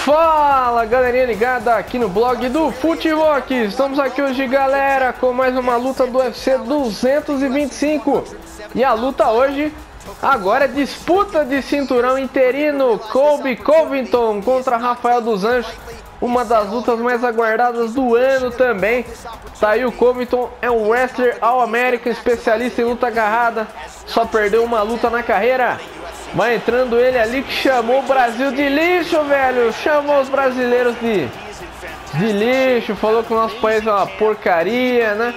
Fala, galerinha ligada aqui no blog do FuteRock. Estamos aqui hoje, galera, com mais uma luta do UFC 225. E a luta hoje agora é disputa de cinturão interino. Colby Covington contra Rafael dos Anjos, uma das lutas mais aguardadas do ano também. Tá aí, o Covington é um wrestler All-American, especialista em luta agarrada, só perdeu uma luta na carreira. Vai entrando ele ali que chamou o Brasil de lixo, velho. Chamou os brasileiros de lixo, falou que o nosso país é uma porcaria, né?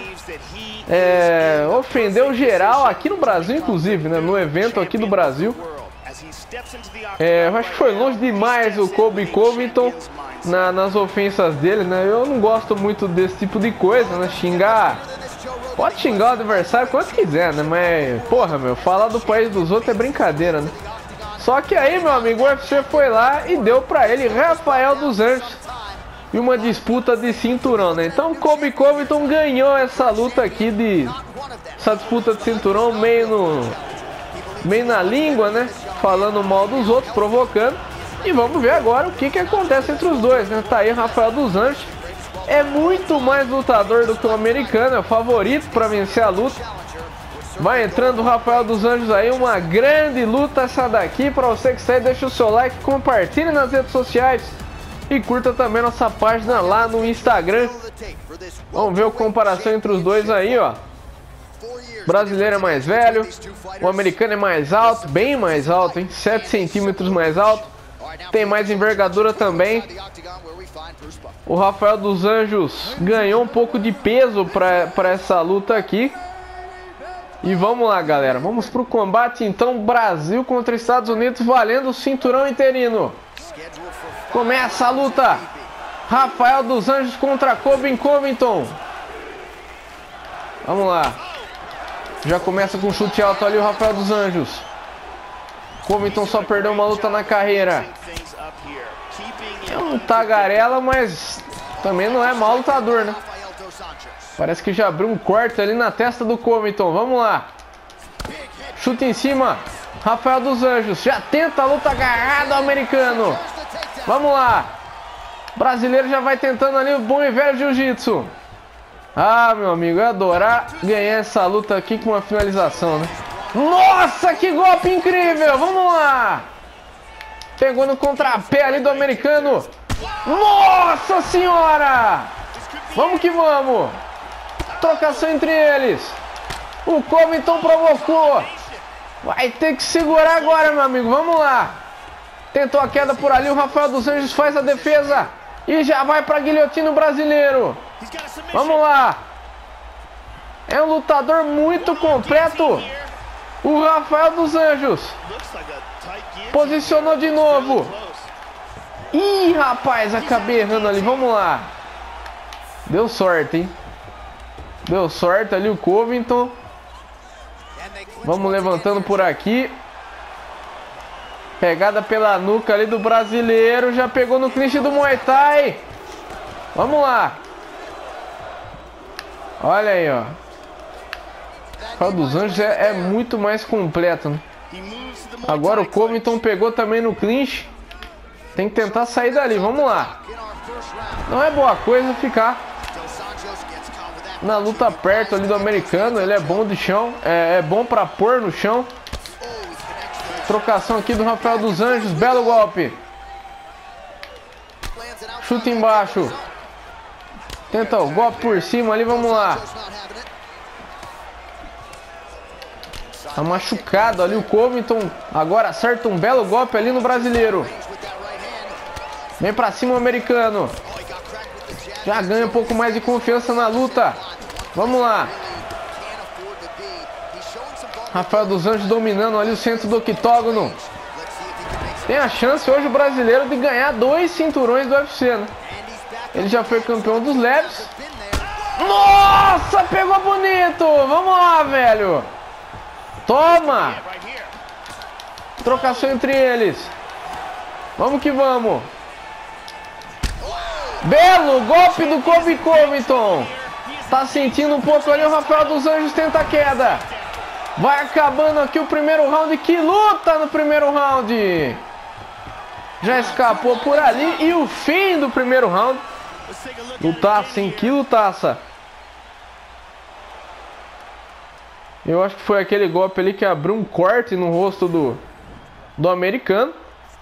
Ofendeu geral aqui no Brasil, inclusive, né? No evento aqui do Brasil. Eu acho que foi longe demais o Colby Covington nas ofensas dele, né? Eu não gosto muito desse tipo de coisa, né? Pode xingar o adversário quanto quiser, né? Mas, porra, meu, falar do país dos outros é brincadeira, né? Só que aí, meu amigo, o UFC foi lá e deu pra ele Rafael dos Anjos e uma disputa de cinturão, né? Então, Colby Covington ganhou essa luta aqui, essa disputa de cinturão meio na língua, né? Falando mal dos outros, provocando. E vamos ver agora o que acontece entre os dois, né? Tá aí, Rafael dos Anjos é muito mais lutador do que o americano, é o favorito para vencer a luta. Vai entrando o Rafael dos Anjos aí, uma grande luta essa daqui. Para você que está aí, deixa o seu like, compartilhe nas redes sociais e curta também nossa página lá no Instagram. Vamos ver a comparação entre os dois aí, ó. O brasileiro é mais velho, o americano é mais alto, bem mais alto, hein? 7 centímetros mais alto. Tem mais envergadura também. O Rafael dos Anjos ganhou um pouco de peso para essa luta aqui. E vamos lá, galera. Vamos pro combate então. Brasil contra Estados Unidos, valendo o cinturão interino. Começa a luta. Rafael dos Anjos contra Colby Covington. Vamos lá. Já começa com chute alto ali o Rafael dos Anjos. Covington só perdeu uma luta na carreira. É um tagarela, mas também não é mau lutador, né? Parece que já abriu um corte ali na testa do Covington. Vamos lá. Chute em cima. Rafael dos Anjos já tenta a luta agarrada, americano. Vamos lá. O brasileiro já vai tentando ali o bom e velho jiu-jitsu. Ah, meu amigo, eu ia adorar ganhar essa luta aqui com uma finalização, né? Nossa, que golpe incrível! Vamos lá! Pegou no contrapé ali do americano. Nossa senhora! Vamos que vamos! Trocação entre eles. O Covington provocou. Vai ter que segurar agora, meu amigo. Vamos lá. Tentou a queda por ali. O Rafael dos Anjos faz a defesa. E já vai para a guilhotina brasileiro. Vamos lá. É um lutador muito completo. O Rafael dos Anjos posicionou de novo. Ih, rapaz, acabei errando ali. Vamos lá. Deu sorte, hein? Deu sorte ali o Covington. Vamos levantando por aqui. Pegada pela nuca ali do brasileiro. Já pegou no clinch do Muay Thai. Vamos lá. Olha aí, ó. O Rafael dos Anjos é muito mais completo, né? Agora o Covington pegou também no clinch. Tem que tentar sair dali. Vamos lá. Não é boa coisa ficar na luta perto ali do americano. Ele é bom de chão. É bom pra pôr no chão. Trocação aqui do Rafael dos Anjos. Belo golpe. Chute embaixo. Tenta o golpe por cima ali. Vamos lá. Tá machucado ali o Covington. Agora acerta um belo golpe ali no brasileiro. Vem pra cima o americano. Já ganha um pouco mais de confiança na luta. Vamos lá. Rafael dos Anjos dominando ali o centro do octógono. Tem a chance hoje o brasileiro de ganhar 2 cinturões do UFC, né? Ele já foi campeão dos leves. Nossa, pegou bonito. Vamos lá, velho. Toma. Trocação entre eles. Vamos que vamos. Belo golpe do Colby Covington. Tá sentindo um pouco ali o Rafael dos Anjos, tenta a queda. Vai acabando aqui o primeiro round. Que luta no primeiro round. Já escapou por ali. E o fim do primeiro round. Lutaça, hein? Que lutaça. Eu acho que foi aquele golpe ali que abriu um corte no rosto do americano.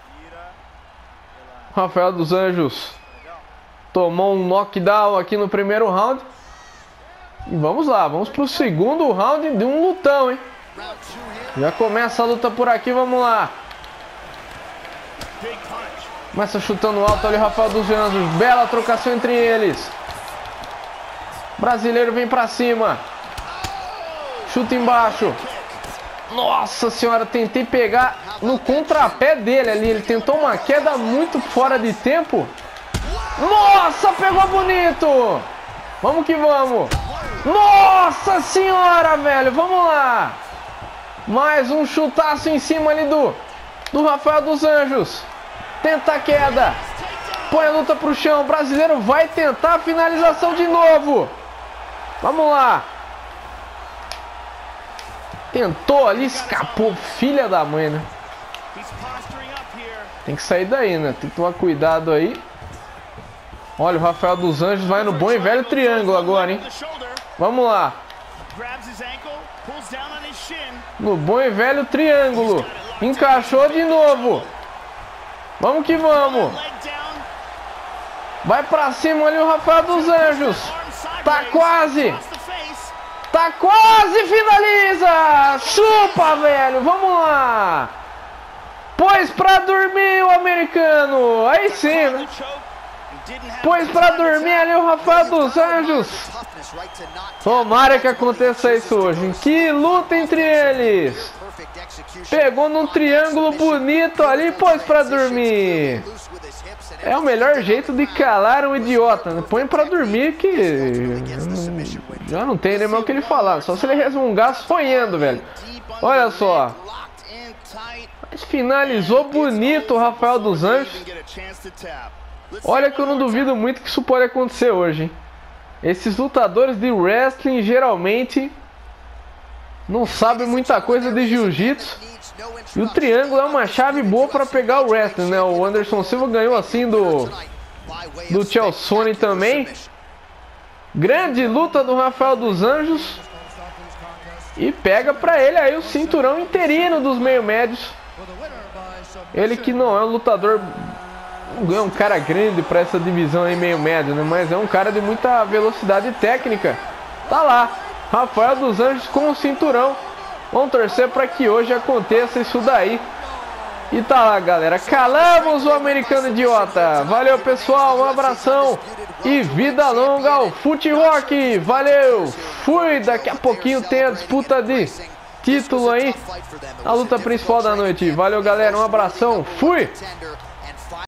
Rafael dos Anjos tomou um knockdown aqui no primeiro round. E vamos lá, vamos pro segundo round de um lutão, hein? Já começa a luta por aqui, vamos lá. Começa chutando alto ali o Rafael dos Anjos. Bela trocação entre eles. Brasileiro vem pra cima. Chuta embaixo. Nossa senhora, tentei pegar no contrapé dele ali. Ele tentou uma queda muito fora de tempo. Nossa, pegou bonito. Vamos que vamos. Nossa senhora, velho. Vamos lá. Mais um chutaço em cima ali do Rafael dos Anjos. Tenta a queda. Põe a luta pro chão. O brasileiro vai tentar a finalização de novo. Vamos lá. Tentou ali, escapou. Filha da mãe, né? Tem que sair daí, né? Tem que tomar cuidado aí. Olha, o Rafael dos Anjos vai no bom e velho triângulo agora, hein? Vamos lá. No bom e velho triângulo. Encaixou de novo. Vamos que vamos. Vai pra cima ali o Rafael dos Anjos. Tá quase. Tá quase, finaliza. Chupa, velho. Vamos lá. Pôs pra dormir o americano. Aí sim, né? Pôs pra dormir ali o Rafael dos Anjos. Tomara que aconteça isso hoje, hein? Que luta entre eles. Pegou num triângulo bonito ali e pôs pra dormir. É o melhor jeito de calar um idiota, né? Põe pra dormir que já não tem nem mais o que ele falar. Só se ele resmungar sonhando, velho. Olha só. Mas finalizou bonito o Rafael dos Anjos. Olha que eu não duvido muito que isso pode acontecer hoje, hein? Esses lutadores de wrestling geralmente não sabem muita coisa de jiu-jitsu. E o triângulo é uma chave boa para pegar o wrestling, né? O Anderson Silva ganhou assim do Chael Sonnen também. Grande luta do Rafael dos Anjos. E pega para ele aí o cinturão interino dos meio médios. Ele que não é um lutador, não é um cara grande para essa divisão aí meio médio, né? Mas é um cara de muita velocidade técnica. Tá lá, Rafael dos Anjos com o cinturão. Vamos torcer para que hoje aconteça isso daí. E tá lá, galera. Calamos o americano idiota. Valeu, pessoal. Um abração. E vida longa ao Fute Rock. Valeu. Fui. Daqui a pouquinho tem a disputa de título aí. A luta principal da noite. Valeu, galera. Um abração. Fui.